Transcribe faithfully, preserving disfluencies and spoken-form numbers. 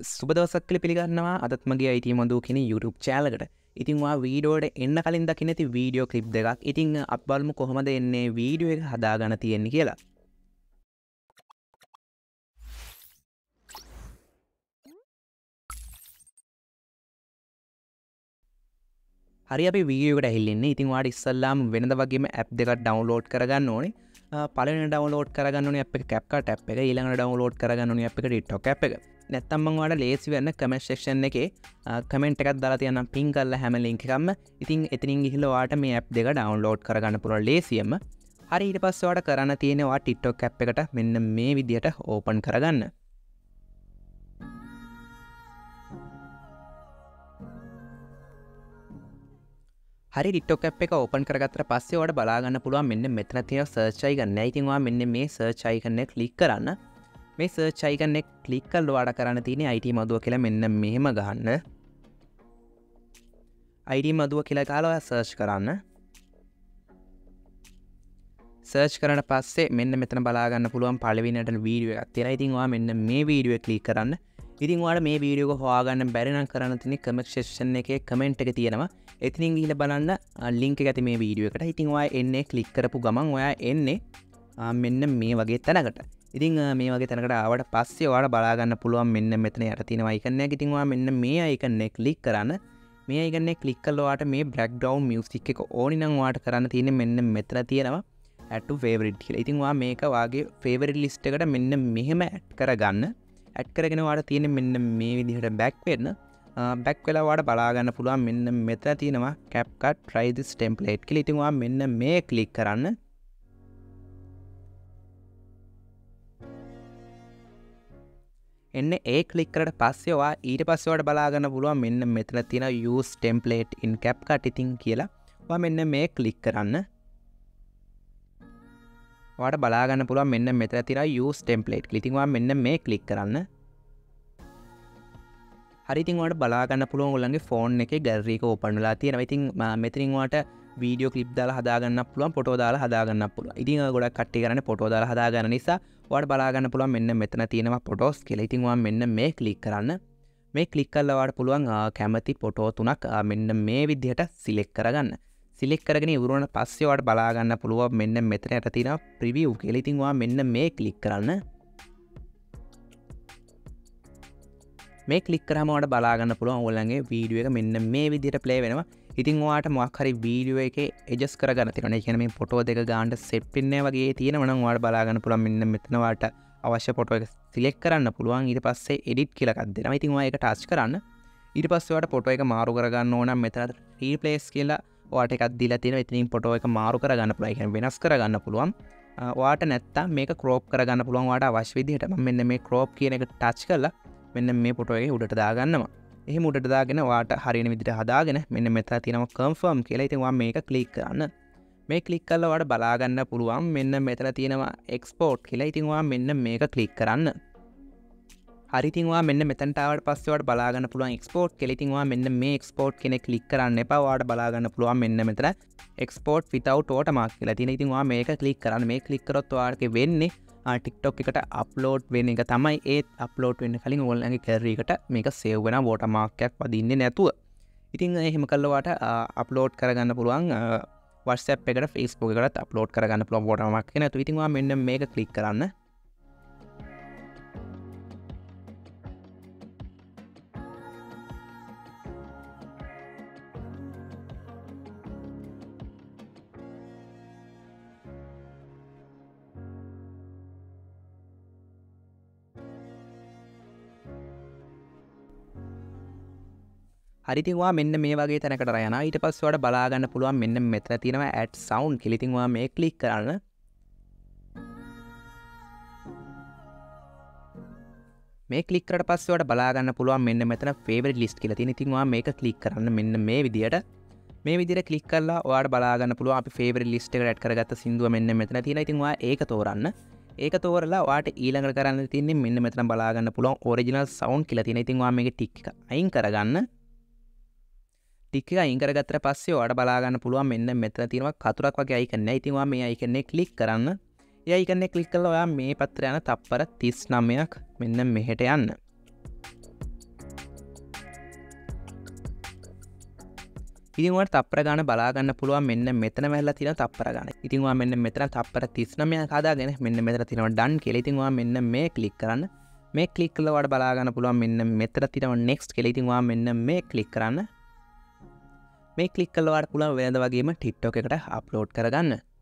සුබ දවසක් කියලා පිළිගන්නවා අදත් මගේ I T මොඳු කියන YouTube channel එකට. ඉතින් ඔයා වීඩියෝ එකට එන්න කලින් දකින්න ඇති වීඩියෝ ක්ලිප් දෙකක්. ඉතින් අපි බලමු කොහොමද එන්නේ වීඩියෝ එක හදාගන්න තියෙන්නේ කියලා. හරි අපි වීඩියෝ එකට ඇහිල්ලන්නේ. ඉතින් ඔයාට ඉස්සල්ලාම වෙනද වගේම app දෙකක් download කරගන්න ඕනේ. පළවෙනි download කරගන්න ඕනේ app එක CapCut app එක. ඊළඟට download කරගන්න ඕනේ app එක TikTok app එක. නැත්තම් මම ඔයාලට ලේසි වෙන්න comment section එකේ comment එකක් දාලා තියන්නම් pin කරලා හැම link එකක්ම. ඉතින් එතනින් ගිහිල්ලා ඔයාට මේ app දෙක download කරගන්න පුළුවන් ලේසියෙන්ම. හරි ඊට පස්සේ ඔයාට කරන්න තියෙන්නේ ඔයා TikTok app එකට මෙන්න මේ විදියට open කරගන්න. හරි TikTok app එක open කරගත්තට පස්සේ ඔයාලට බලා ගන්න පුළුවන් මෙන්න මෙතන තියෙන search icon එක. ඉතින් ඔයා මෙන්න මේ search icon එක click කරන්න. මේ search icon එක click කරලා ඔයාලට කරන්න තියෙන්නේ I T මදුව කියලා මෙන්න මෙහෙම ගහන්න. I T මදුව කියලා ගහලා ඔයා search කරන්න. search කරන පස්සේ මෙන්න මෙතන බලා ගන්න පුළුවන් පළවෙනියට වීඩියෝ එකක් තියෙනවා. ඉතින් ඔයා මෙන්න මේ වීඩියෝ එක click කරන්න. ඉතින් ඔයාලා මේ වීඩියෝ එක හොයාගන්න බැරි නම් කරන්න තියෙන්නේ comment section එකේ comment එක තියෙනවා. එතනින් ගිහලා බලන්න link එක ඇති මේ වීඩියෝ එකට. ඉතින් ඔයා එන්නේ click කරපු ගමන් ඔයා එන්නේ මෙන්න මේ වගේ තැනකට. ඉතින් මේ වගේ තැනකට ආවට පස්සේ ඔයාලා බලා ගන්න පුළුවන් මෙන්න මෙතන යට තියෙන icon එක. ඉතින් ඔයා මෙන්න මේ icon එක click කරන්න. මේ icon එක click කළා ඔයාට මේ background music එක ඕනි නම් ඔයාට කරන්න තියෙන්නේ මෙන්න මෙතන තියෙනවා add to favorite කියලා. ඉතින් ඔයා මේක වාගේ favorite list එකට මෙන්න මෙහෙම add කරගන්න. add කරගෙන ඔයාට තියෙන්නේ මෙන්න මේ විදිහට back වෙන්න. back වෙලා ඔයාට බලා ගන්න පුළුවන් මෙන්න මෙතන තියෙනවා CapCut try this template කියලා. ඉතින් ඔයා මෙන්න මේ click කරන්න. එන්නේ ඒ click කරලා පස්සේ ඔයා ඊට පස්සේ ඔයාට බලා ගන්න පුළුවන් මෙන්න මෙතන තියෙන use template in CapCut ඉතින් කියලා. ඔයා මෙන්න මේ click කරන්න. ඔයාට බලා ගන්න පුළුවන් මෙන්න මෙතන තියෙන use template කියලා. ඉතින් ඔයා මෙන්න මේ click කරන්න. හරි ඉතින් ඔයාට බලා ගන්න පුළුවන් ඔයගොල්ලන්ගේ phone එකේ gallery එක open වෙලා තියෙනවා. ඉතින් මෙතනින් ඔයාට video clip දාලා හදා ගන්නත් පුළුවන්, photo දාලා හදා ගන්නත් පුළුවන්. ඉතින් ගොඩක් කට්ටිය කරන්නේ photo දාලා හදා ගන්න නිසා ඔයාට බලා ගන්න පුළුවන් මෙන්න මෙතන තියෙනවා photos කියලා. ඉතින් ඔයා මෙන්න මේ click කරන්න. මේ click කරලා ඔයාට පුළුවන් කැමති photo තුනක් මෙන්න මේ විදිහට select කරගන්න. select කරගෙන ඉවරුනට පස්සේ ඔයාට බලා ගන්න පුළුවන් මෙන්න මෙතන යට තියෙනවා preview කියලා. ඉතින් ඔයා මෙන්න මේ click කරන්න. මේ click කරාම ඔයාට බලා ගන්න පුළුවන් ඔයගොල්ලන්ගේ වීඩියෝ එක මෙන්න මේ විදිහට play වෙනවා. ඉතින් ඔයාට මොකක් හරි වීඩියෝ එකේ adjust කරගන්න තියෙනවා. ඒ කියන්නේ මේ ෆොටෝ දෙක ගන්නට set වෙන්නේ වගේ තියෙනවා නම් ඔයාට බලා ගන්න පුළුවන් මෙන්න මෙතන ඔයාට අවශ්‍ය ෆොටෝ එක select කරන්න පුළුවන්. ඊට පස්සේ edit කියලා එකක් දෙනවා. ඉතින් ඔයා ඒක touch කරන්න. ඊට පස්සේ ඔයාට ෆොටෝ එක මාරු කරගන්න ඕන නම් මෙතන replace කියලා ඔයාට එකක් දීලා තියෙනවා. ඉතින් ෆොටෝ එක මාරු කරගන්න පුළුවන්. ඒ කියන්නේ වෙනස් කරගන්න පුළුවන්. ඔයාට නැත්තම් මේක crop කරගන්න පුළුවන් ඔයාට අවශ්‍ය විදිහට. මම මෙන්න මේ crop කියන එක touch කරලා මෙන්න මේ ෆොටෝ එකේ උඩට දාගන්නවා. එහෙම උඩට දාගෙන ඔයාට හරියන විදිහට හදාගෙන මෙන්න මෙතන තියෙනවා confirm කියලා. ඉතින් ඔයා මේක click කරන්න. මේ click කරලා ඔයාට බලා ගන්න පුළුවන් මෙන්න මෙතන තියෙනවා export කියලා. ඉතින් ඔයා මෙන්න මේක click කරන්න. හරි ඉතින් ඔයා මෙන්න මෙතනට ආවට පස්සේ ඔයාට බලා ගන්න පුළුවන් export කියලා. ඉතින් ඔයා මෙන්න මේ export කෙනෙක් click කරන්න එපා. ඔයාට බලා ගන්න පුළුවන් මෙන්න මෙතන export without watermark කියලා තියෙන. ඉතින් ඔයා මේක click කරන්න. මේ click කරොත් ඔයාට වෙන්නේ TikTok එකට අප්ලෝඩ් වෙන එක තමයි. ඒ අප්ලෝඩ් වෙන්න කලින් ඔයගොල්ලන්ගේ gallery එකට මේක save වෙනවා watermark එකක් වදින්නේ නැතුව. ඉතින් එහෙම කළා ඔයාට අප්ලෝඩ් කරගන්න පුළුවන් WhatsApp එකට Facebook එකකට අප්ලෝඩ් කරගන්න පුළුවන් watermark එක නැතුව. ඉතින් ඔයා මෙන්න මේක click කරන්න. හරි ඉතින් ඔයා මෙන්න මේ වගේ තැනකට යනවා. ඊට පස්සේ ඔයාට බලා ගන්න පුළුවන් මෙන්න මෙතන තියෙනවා add sound කියලා. ඉතින් ඔයා මේ click කරන්න. මේ click කරලා පස්සේ ඔයාට බලා ගන්න පුළුවන් මෙන්න මෙතන favorite list කියලා තියෙන. ඉතින් ඔයා මේක click කරන්න මෙන්න මේ විදියට. මේ විදියට click කරලා ඔයාට බලා ගන්න පුළුවන් අපි favorite list එකට add කරගත්ත සින්දුව මෙන්න මෙතන තියෙනවා. ඉතින් ඔයා ඒක තෝරන්න. ඒක තෝරලා ඔයාට ඊළඟට කරන්න තියෙන්නේ මෙන්න මෙතන බලා ගන්න පුළුවන් original sound කියලා තියෙනවා. ඉතින් ඔයා මේකේ tick එක අයින් කරගන්න. ටික එක අයින් කරගත්තට පස්සේ ඔයාලට බලා ගන්න පුළුවන් මෙන්න මෙතන තියෙනවා කතුරක් වගේ icon එක. ඉතින් ඔයා මේ icon එක click කරන්න. ඒ icon එක click කරලා ඔයා මේ පැත්තට යන තප්පර තිස් නවයක් මෙන්න මෙහෙට යන්න. ඉතින් ඔයාලට තප්පර ගාන බලා ගන්න පුළුවන් මෙන්න මෙතන වැහලා තියෙන තප්පර ගාන. ඉතින් ඔයා මෙන්න මෙතන තප්පර තිස් නවයක් හදාගෙන මෙන්න මෙතන තියෙනවා done කියලා. ඉතින් ඔයා මෙන්න මේ ක්ලික් කරන්න. මේ ක්ලික් කළා ඔයාලට බලා ගන්න පුළුවන් මෙන්න මෙතන තියෙනවා next කියලා. ඉතින් ඔයා මෙන්න මේ ක්ලික් කරන්න. මේ ක්ලික් කළා ඔයාලට පුළුවන් වෙනද වගේම TikTok එකට අප්ලෝඩ් කරගන්න.